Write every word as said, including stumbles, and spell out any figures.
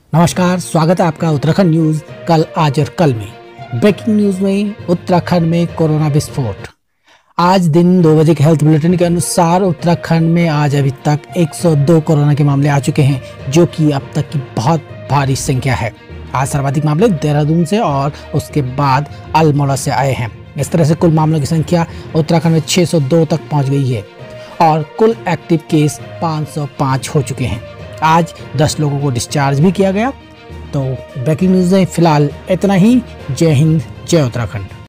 नमस्कार, स्वागत है आपका उत्तराखंड न्यूज कल आज और कल में। ब्रेकिंग न्यूज में उत्तराखंड में कोरोना विस्फोट। आज दिन दो बजे के हेल्थ बुलेटिन के अनुसार उत्तराखंड में आज अभी तक एक सौ दो कोरोना के मामले आ चुके हैं, जो कि अब तक की बहुत भारी संख्या है। आज सर्वाधिक मामले देहरादून से और उसके बाद अल्मोड़ा से आए हैं। इस तरह से कुल मामलों की संख्या उत्तराखंड में छह सौ दो तक पहुंच गई है और कुल एक्टिव केस पाँच सौ पाँच हो चुके हैं। आज दस लोगों को डिस्चार्ज भी किया गया। तो ब्रेकिंग न्यूज़ में फिलहाल इतना ही। जय हिंद, जय उत्तराखंड।